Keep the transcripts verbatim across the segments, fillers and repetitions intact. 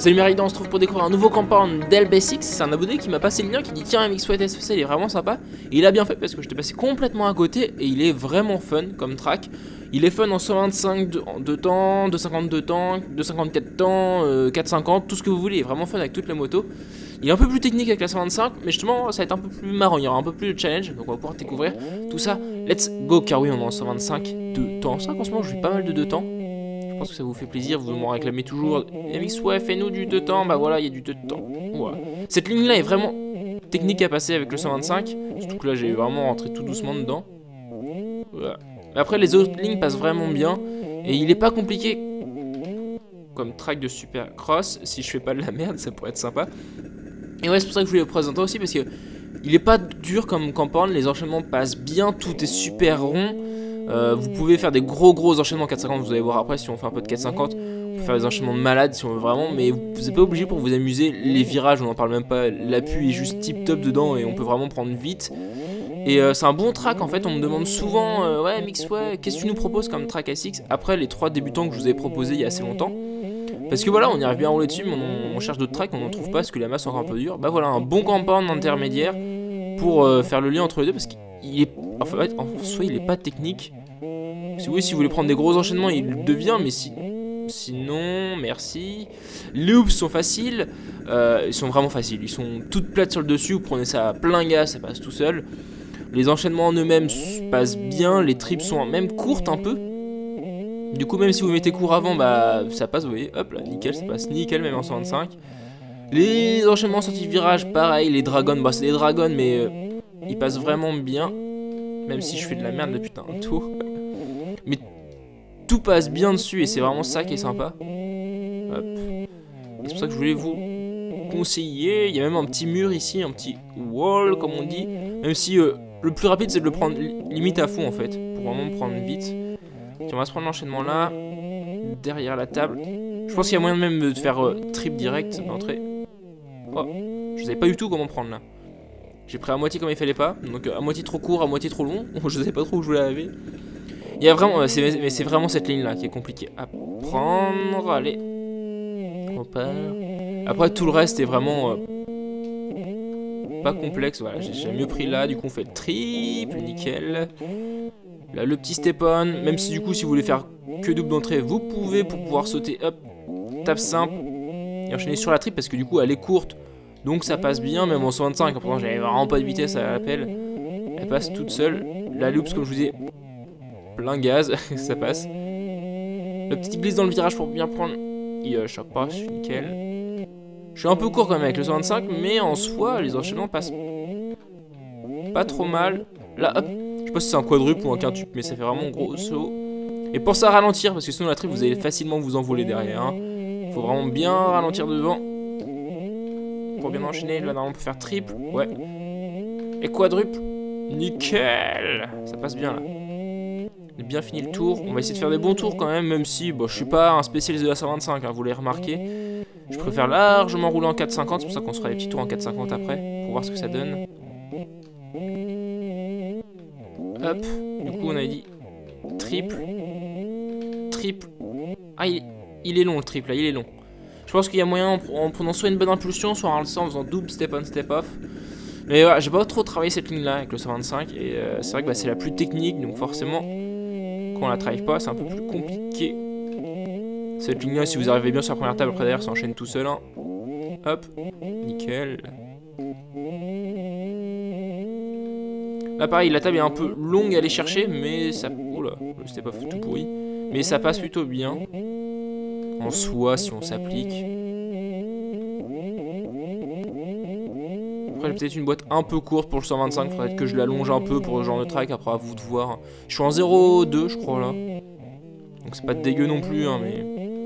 Salut Mérida, on se trouve pour découvrir un nouveau compound d'L B six. C'est un abonné qui m'a passé le lien, qui dit tiens M X Y S F C il est vraiment sympa. Et il a bien fait parce que j'étais passé complètement à côté et il est vraiment fun comme track. Il est fun en cent vingt-cinq de, de temps, deux cent cinquante-deux temps, deux cent cinquante-quatre temps, euh, quatre cent cinquante, tout ce que vous voulez. Il est vraiment fun avec toutes les motos. Il est un peu plus technique avec la cent vingt-cinq, mais justement ça va être un peu plus marrant, il y aura un peu plus de challenge. Donc on va pouvoir découvrir tout ça. Let's go, car oui on est en cent vingt-cinq de temps. Ça en ce moment je fais pas mal de deux temps. Je pense que ça vous fait plaisir, vous m'en réclamez toujours. M X Y, fais-nous du deux temps, bah voilà, il y a du deux temps. Voilà. Cette ligne là est vraiment technique à passer avec le cent vingt-cinq. Surtout que là j'ai vraiment rentré tout doucement dedans. Voilà. Après les autres lignes passent vraiment bien. Et il est pas compliqué comme track de Supercross. Si je fais pas de la merde, ça pourrait être sympa. Et ouais, c'est pour ça que je voulais le présenter aussi, parce que il est pas dur comme compound, les enchaînements passent bien, tout est super rond. Euh, vous pouvez faire des gros gros enchaînements quatre cent cinquante, vous allez voir après si on fait un peu de quatre cent cinquante. On peut faire des enchaînements de malade si on veut vraiment, mais vous n'êtes pas obligé pour vous amuser. Les virages, on n'en parle même pas, l'appui est juste tip top dedans et on peut vraiment prendre vite. Et euh, c'est un bon track en fait, on me demande souvent euh, ouais M X Y, qu'est-ce que tu nous proposes comme track A S X après les trois débutants que je vous ai proposés il y a assez longtemps. Parce que voilà, on y arrive bien à rouler dessus, mais on, on cherche d'autres tracks, on n'en trouve pas parce que la masse est encore un peu dure. Bah voilà, un bon compound intermédiaire pour euh, faire le lien entre les deux, parce qu'il est, en fait, en soi il est pas technique. Si oui, si vous voulez prendre des gros enchaînements, il le devient, mais si, sinon, merci. Les hoops sont faciles, euh, ils sont vraiment faciles, ils sont toutes plates sur le dessus, vous prenez ça à plein gaz, ça passe tout seul. Les enchaînements en eux-mêmes passent bien, les trips sont même courtes un peu. Du coup, même si vous mettez court avant, bah ça passe, vous voyez, hop là, nickel, ça passe nickel, même en cent vingt-cinq. Les enchaînements sortis de virage, pareil, les dragons, bah c'est des dragons, mais euh, ils passent vraiment bien. Même si je fais de la merde depuis un tour. Mais tout passe bien dessus et c'est vraiment ça qui est sympa. Hop. Et c'est pour ça que je voulais vous conseiller. Il y a même un petit mur ici, un petit wall comme on dit. Même si euh, le plus rapide c'est de le prendre limite à fond en fait. Pour vraiment prendre vite. On va se prendre l'enchaînement là, derrière la table. Je pense qu'il y a moyen même de faire euh, trip direct d'entrée. Oh, je savais pas du tout comment prendre là. J'ai pris à moitié comme il fallait pas, donc euh, à moitié trop court, à moitié trop long. Je sais pas trop où je voulais aller. Il y a vraiment, euh, mais c'est vraiment cette ligne là qui est compliquée à prendre. Allez, on part. Après tout le reste est vraiment euh, pas complexe. Voilà, j'ai mieux pris là. Du coup on fait le triple, nickel. Là le petit step-on, même si du coup si vous voulez faire que double d'entrée, vous pouvez pour pouvoir sauter. Hop, tape simple et enchaîner sur la triple parce que du coup elle est courte. Donc ça passe bien, même en cent vingt-cinq, pourtant j'avais vraiment pas de vitesse à l'appel. Elle passe toute seule. La loops comme je vous disais, plein gaz, ça passe. Le petit glisse dans le virage pour bien prendre. Il euh, choque pas, c'est nickel. Je suis un peu court quand même avec le cent vingt-cinq, mais en soi les enchaînements passent pas trop mal. Là hop, je sais pas si c'est un quadruple ou un quintuple, mais ça fait vraiment un gros saut. Et pour ça ralentir, parce que sinon la triple vous allez facilement vous envoler derrière. Hein. Faut vraiment bien ralentir devant. Pour bien enchaîner, là normalement on peut faire triple, ouais. Et quadruple, nickel. Ça passe bien là. On a bien fini le tour, on va essayer de faire des bons tours quand même, même si bon, je suis pas un spécialiste de la cent vingt-cinq, hein, vous l'avez remarqué. Je préfère largement rouler en quatre cent cinquante, c'est pour ça qu'on se fera des petits tours en quatre cent cinquante après, pour voir ce que ça donne. Hop, du coup on a dit triple, triple. Ah il, il est long le triple là, il est long. Je pense qu'il y a moyen en prenant soit une bonne impulsion, soit en le en faisant double step on step off. Mais voilà, j'ai pas trop travaillé cette ligne là avec le cent vingt-cinq et euh, c'est vrai que bah, c'est la plus technique, donc forcément quand on la travaille pas c'est un peu plus compliqué. Cette ligne là, si vous arrivez bien sur la première table, après derrière ça enchaîne tout seul. Hein. Hop, nickel. Là pareil, la table est un peu longue à aller chercher, mais ça... Oula, le step off tout pourri. Mais ça passe plutôt bien. En soi, si on s'applique. Après j'ai peut-être une boîte un peu courte pour le cent vingt-cinq, faudrait que je l'allonge un peu pour le genre de track, après à vous de voir. Je suis en zéro virgule deux je crois là. Donc c'est pas dégueu non plus hein, mais...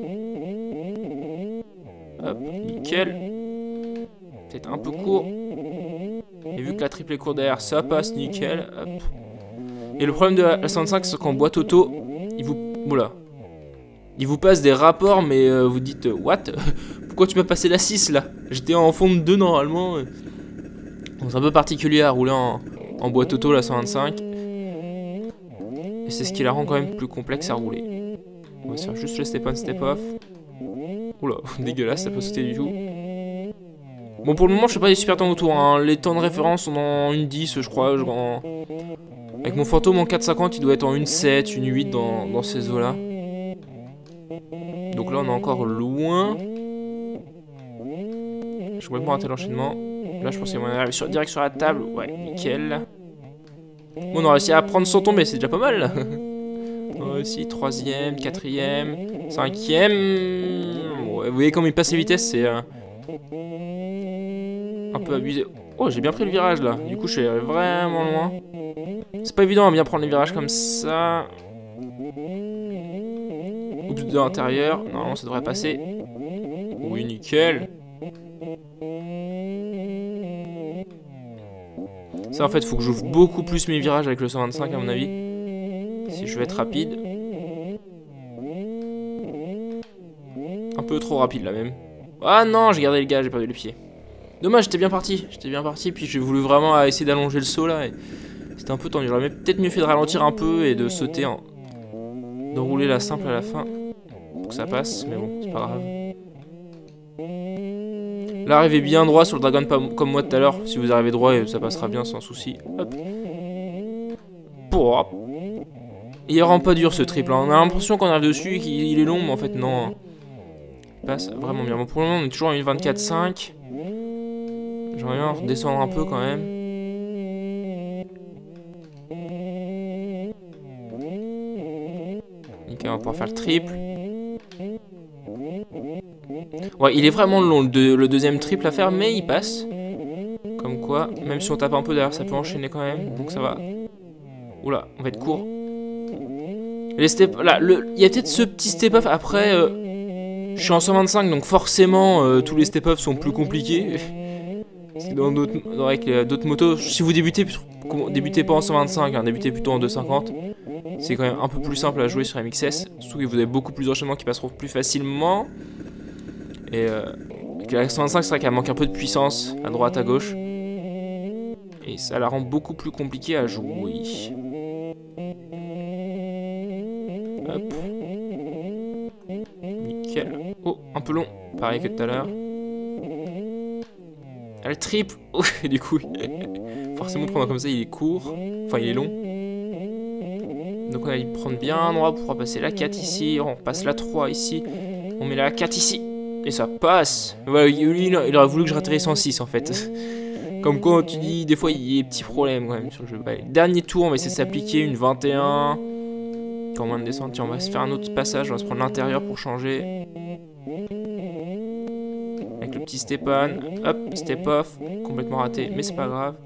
Hop, nickel. Peut-être un peu court. Et vu que la triple est courte derrière, ça passe nickel. Hop. Et le problème de la cent vingt-cinq c'est qu'en boîte auto, il vous... Oula. Il vous passe des rapports, mais euh, vous dites, euh, what? Pourquoi tu m'as passé la six là? J'étais en fond de deux normalement. C'est un peu particulier à rouler en, en boîte auto la cent vingt-cinq. Et c'est ce qui la rend quand même plus complexe à rouler. On va se faire juste le step on step off. Oula, dégueulasse, ça peut sauter du tout. Bon, pour le moment, je fais pas des super temps autour. Hein. Les temps de référence sont en une dix, je crois. Genre en... Avec mon fantôme en quatre cinquante, il doit être en une sept, une huit dans, dans ces eaux-là. Donc là, on est encore loin. Je suis complètement raté l'enchaînement. Là, je pense qu'il y a moyen d'arriver sur, direct sur la table. Ouais, nickel. Bon, on a réussi à prendre sans tomber, c'est déjà pas mal. On a réussi, troisième, quatrième, cinquième. Ouais, vous voyez comme il passe les vitesses, c'est euh, un peu abusé. Oh, j'ai bien pris le virage là. Du coup, je suis vraiment loin. C'est pas évident à bien prendre les virages comme ça. Oups, de l'intérieur. Normalement, ça devrait passer. Oui, nickel. Ça, en fait, faut que j'ouvre beaucoup plus mes virages avec le cent vingt-cinq, à mon avis. Si je veux être rapide. Un peu trop rapide, là, même. Ah non, j'ai gardé le gars, j'ai perdu les pieds. Dommage, j'étais bien parti. J'étais bien parti, puis j'ai voulu vraiment essayer d'allonger le saut, là. C'était un peu tendu. J'aurais peut-être mieux fait de ralentir un peu et de sauter, en... de rouler la simple à la fin. Pour que ça passe, mais bon, c'est pas grave. Là, arrivez bien droit sur le dragon comme moi tout à l'heure. Si vous arrivez droit, ça passera bien sans souci. Hop. Pour. Il rend pas dur ce triple. Hein. On a l'impression qu'on arrive dessus et qu'il est long, mais en fait, non. Il passe vraiment bien. Bon, pour le moment, on est toujours à une vingt-quatre cinq. J'aimerais bien redescendre un peu quand même. Nickel, on va pouvoir faire le triple. Ouais, il est vraiment long le, deux, le deuxième triple à faire, mais il passe. Comme quoi, même si on tape un peu derrière, ça peut enchaîner quand même. Donc ça va. Oula, on va être court. Les step, là, le, il y a peut-être ce petit step-off. Après, euh, je suis en cent vingt-cinq, donc forcément, euh, tous les step-off sont plus compliqués. Dans d'autres, avec d'autres motos, si vous débutez, débutez pas en cent vingt-cinq, hein, débutez plutôt en deux cinquante. C'est quand même un peu plus simple à jouer sur M X S. Surtout que vous avez beaucoup plus d'enchaînements qui passeront plus facilement. Et euh, avec la cent vingt-cinq, c'est vrai qu'elle manque un peu de puissance à droite, à gauche. Et ça la rend beaucoup plus compliquée à jouer. Hop. Nickel. Oh, un peu long. Pareil que tout à l'heure. Ah, le triple. Oh, du coup, forcément, prendre comme ça, il est court. Enfin, il est long. Donc on va y prendre bien droit pour pouvoir passer la quatre ici. On passe la trois ici. On met la quatre ici. Et ça passe. Voilà, lui, il aurait voulu que je ratterrisse en six en fait. Comme quoi tu dis, des fois il y a des petits problèmes quand même sur le jeu. Ouais, dernier tour, on va essayer de s'appliquer une vingt et un. Quand moins de descente, tiens, on va se faire un autre passage. On va se prendre l'intérieur pour changer. Avec le petit step on. Hop, step off. Complètement raté, mais c'est pas grave.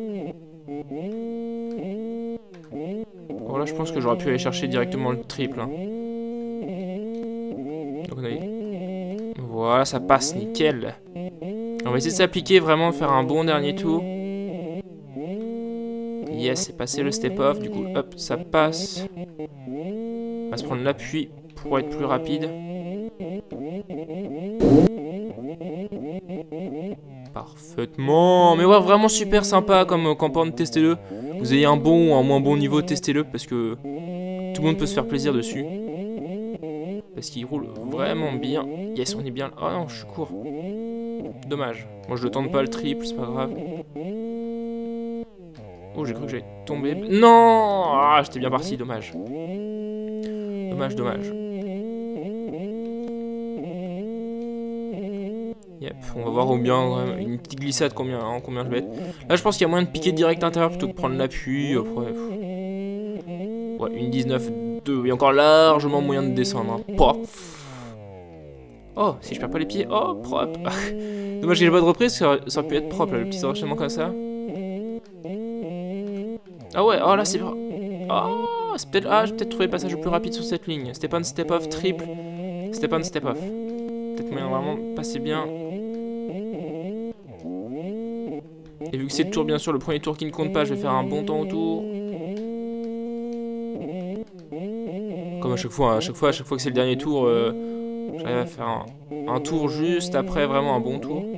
Bon là je pense que j'aurais pu aller chercher directement le triple. Hein. Donc on a... Voilà, ça passe, nickel. On va essayer de s'appliquer, vraiment faire un bon dernier tour. Yes, c'est passé le step off, du coup hop, ça passe. On va se prendre l'appui pour être plus rapide. Parfaitement. Mais ouais, vraiment super sympa comme campagne, testez-le. Vous ayez un bon ou un moins bon niveau, testez-le parce que tout le monde peut se faire plaisir dessus. Parce qu'il roule vraiment bien. Yes, on est bien. Oh non, je suis court. Dommage. Moi, je ne tente pas le triple, c'est pas grave. Oh, j'ai cru que j'allais tomber. Non! Ah, j'étais bien parti, dommage. Dommage, dommage. Yep, on va voir combien, une petite glissade, combien, hein, combien je vais être. Là, je pense qu'il y a moyen de piquer direct à l'intérieur plutôt que de prendre l'appui. Après, ouais, une dix-neuf deux. Il y a encore largement moyen de descendre. Hein. Pof. Oh, si je perds pas les pieds. Oh, propre. Dommage que j'ai pas de reprise, ça aurait, ça aurait pu être propre, là, le petit enchaînement comme ça. Ah ouais, oh là, c'est... Oh, c'est peut-être... Ah, j'ai peut-être trouvé le passage le plus rapide sur cette ligne. Step on, step off, triple. Step on, step off. Peut-être moyen vraiment de passer bien. Et vu que c'est le tour, bien sûr, le premier tour qui ne compte pas, je vais faire un bon temps autour. Comme à chaque fois, à chaque fois, à chaque fois que c'est le dernier tour, euh, j'arrive à faire un, un tour juste après vraiment un bon tour.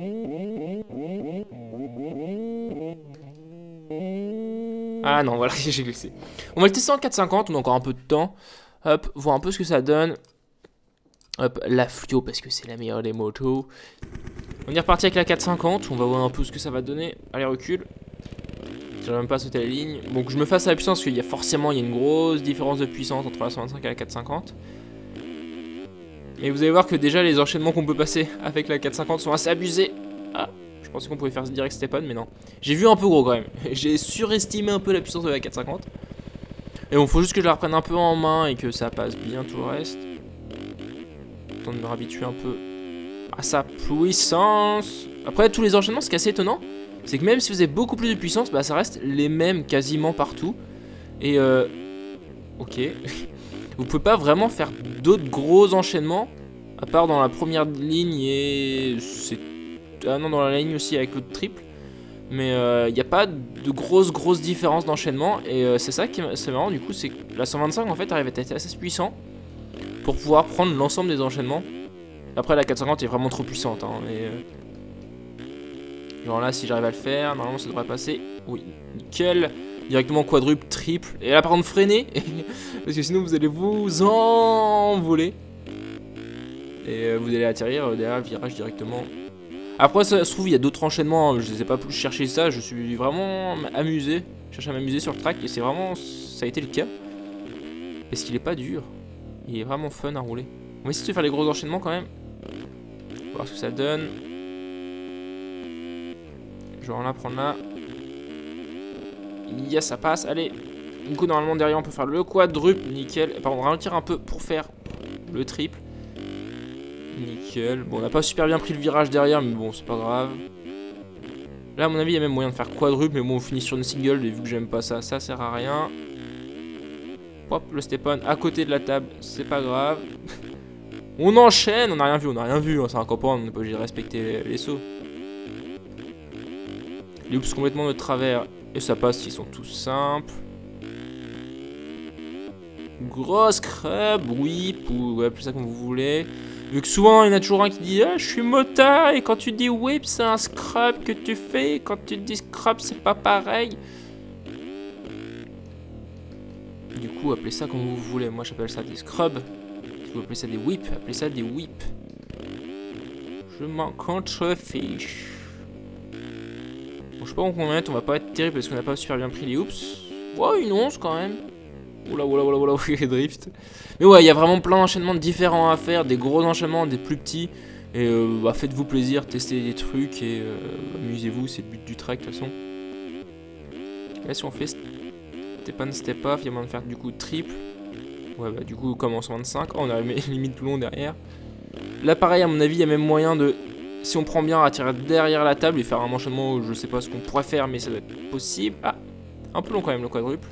Ah non, voilà, j'ai glissé. On va le tester en quatre cinquante, on a encore un peu de temps. Hop, voir un peu ce que ça donne. Hop, la Flio parce que c'est la meilleure des motos. On est reparti avec la quatre cent cinquante, on va voir un peu ce que ça va donner. Allez, recule. J'arrive même pas à sauter la ligne. Donc je me fasse à la puissance parce qu'il y a forcément il y a une grosse différence de puissance entre la cent vingt-cinq et la quatre cent cinquante. Et vous allez voir que déjà les enchaînements qu'on peut passer avec la quatre cent cinquante sont assez abusés. Ah, je pensais qu'on pouvait faire direct Stepan, mais non. J'ai vu un peu gros quand même. J'ai surestimé un peu la puissance de la quatre cent cinquante. Et bon, faut juste que je la reprenne un peu en main et que ça passe bien tout le reste. Temps de me réhabituer un peu à sa puissance. Après, tous les enchaînements, ce qui est assez étonnant, c'est que même si vous avez beaucoup plus de puissance, bah ça reste les mêmes quasiment partout. Et euh... ok. Vous pouvez pas vraiment faire d'autres gros enchaînements, à part dans la première ligne et... c'est... ah non, dans la ligne aussi avec l'autre triple. Mais il euh, n'y a pas de grosses grosses différences d'enchaînement. Et euh, c'est ça qui est marrant du coup, c'est que la cent vingt-cinq en fait arrive à être assez puissant pour pouvoir prendre l'ensemble des enchaînements. Après la quatre cent cinquante est vraiment trop puissante hein, mais, euh... genre là si j'arrive à le faire, normalement ça devrait passer. Oui, nickel. Directement quadruple, triple. Et là par contre freinez parce que sinon vous allez vous envoler. Et euh, vous allez atterrir euh, derrière le virage directement. Après ça se trouve il y a d'autres enchaînements, je ne sais pas plus chercher ça, je suis vraiment amusé. Je cherche à m'amuser sur le track et c'est vraiment, ça a été le cas. Parce qu'il est pas dur, il est vraiment fun à rouler. On va essayer de faire les gros enchaînements quand même. On va voir ce que ça donne. Je vais en là prendre là. Yes, ça passe, allez. Du coup normalement derrière on peut faire le quadruple, nickel. Pardon, ralentir un peu pour faire le triple. Nickel. Bon, on n'a pas super bien pris le virage derrière, mais bon, c'est pas grave. Là, à mon avis, il y a même moyen de faire quadruple, mais bon, on finit sur une single, et vu que j'aime pas ça, ça sert à rien. Hop, le Stepan à côté de la table, c'est pas grave. On enchaîne, on n'a rien vu, on n'a rien vu, hein, c'est un copain, on n'est pas obligé de respecter les, les sauts. Les hoops complètement de travers, et ça passe, ils sont tous simples. Grosse crêpe, whip, ou ouais, plus ça comme vous voulez. Vu que souvent il y en a toujours un qui dit ah, je suis motard et quand tu dis whip c'est un scrub que tu fais, quand tu dis scrub c'est pas pareil. Du coup appelez ça comme vous voulez, moi j'appelle ça des scrubs. Si vous appelez ça des whips, appelez ça des whips. Je m'en contrefiche. Bon, je sais pas où on va mettre, on va pas être terrible parce qu'on n'a pas super bien pris les hoops. Ouais, une onze quand même. Oula, oula, oula, oula, oula, drift. Mais ouais, il y a vraiment plein d'enchaînements différents à faire, des gros enchaînements, des plus petits. Et euh, bah, faites-vous plaisir, testez des trucs et euh, amusez-vous, c'est le but du track de toute façon. Là, si on fait step on, step off, il y a moyen de faire du coup triple. Ouais, bah du coup, comme en cent vingt-cinq, oh, on a limite plus long derrière. Là, pareil, à mon avis, il y a même moyen de, si on prend bien, à tirer derrière la table et faire un enchaînement où je sais pas ce qu'on pourrait faire, mais ça doit être possible. Ah, un peu long quand même le quadruple.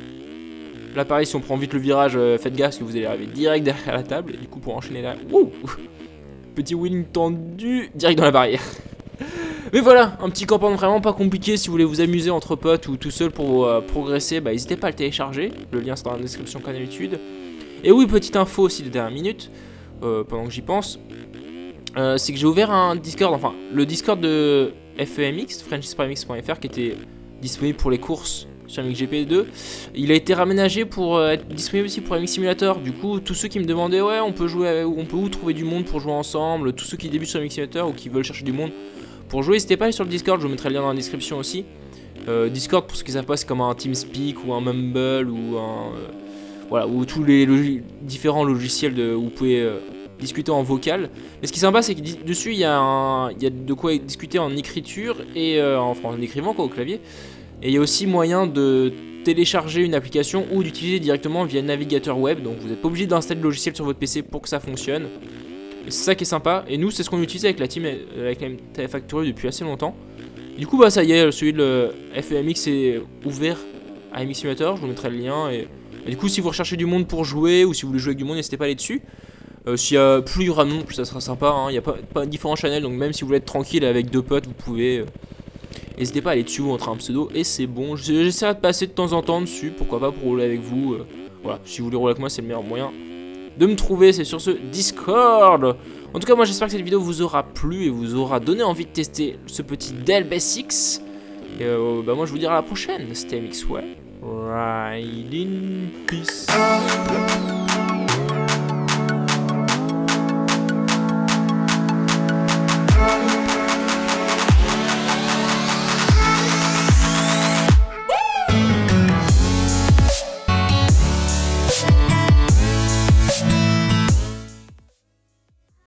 Là pareil, si on prend vite le virage, euh, faites gaffe parce que vous allez arriver direct derrière la table. Et du coup pour enchaîner là, wouh, petit wheeling tendu, direct dans la barrière. Mais voilà, un petit campagne vraiment pas compliqué. Si vous voulez vous amuser entre potes ou tout seul pour euh, progresser, bah n'hésitez pas à le télécharger. Le lien sera dans la description comme d'habitude. Et oui, petite info aussi de dernière minute, euh, pendant que j'y pense. Euh, c'est que j'ai ouvert un Discord, enfin le Discord de F E M X, franchise prime x point F R, qui était disponible pour les courses sur M X G P deux. Il a été raménagé pour euh, être disponible aussi pour M X Simulator. Du coup, tous ceux qui me demandaient ouais, on peut jouer, avec, on peut où trouver du monde pour jouer ensemble, tous ceux qui débutent sur M X Simulator ou qui veulent chercher du monde pour jouer, n'hésitez pas à aller sur le Discord. Je vous mettrai le lien dans la description aussi. Euh, Discord, pour ceux qui savent pas, c'est comme un TeamSpeak ou un Mumble ou un euh, voilà, ou tous les log différents logiciels de, où vous pouvez euh, discuter en vocal. Mais ce qui est sympa, c'est que dessus il y, y a de quoi discuter en écriture et euh, en, en écrivant quoi au clavier. Et il y a aussi moyen de télécharger une application ou d'utiliser directement via navigateur web. Donc vous n'êtes pas obligé d'installer le logiciel sur votre P C pour que ça fonctionne. Et c'est ça qui est sympa. Et nous, c'est ce qu'on utilise avec la team, avec la M T F Factory depuis assez longtemps. Et du coup, bah ça y est, celui de F E M X est ouvert à M X Simulator. Je vous mettrai le lien. Et, et du coup, si vous recherchez du monde pour jouer ou si vous voulez jouer avec du monde, n'hésitez pas à aller dessus. Euh, S'il y a plus il y aura de monde, plus ça sera sympa. Hein. Il n'y a pas, pas différents channels. Donc même si vous voulez être tranquille avec deux potes, vous pouvez. Euh, N'hésitez pas à aller dessus ou entrer un pseudo et c'est bon. J'essaierai de passer de temps en temps dessus, pourquoi pas pour rouler avec vous. Euh, voilà, si vous voulez rouler avec moi, c'est le meilleur moyen de me trouver, c'est sur ce Discord. En tout cas, moi j'espère que cette vidéo vous aura plu et vous aura donné envie de tester ce petit Dell B S X. Et euh, bah moi je vous dirai à la prochaine. C'était M X Ouais. Ride in peace.